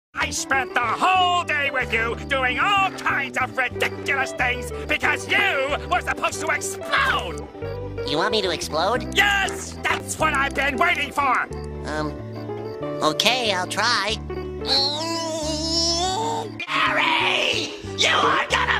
I spent the whole day with you doing all kinds of ridiculous things because you were supposed to explode! You want me to explode? Yes! That's what I've been waiting for! Okay, I'll try. Gary! You are gonna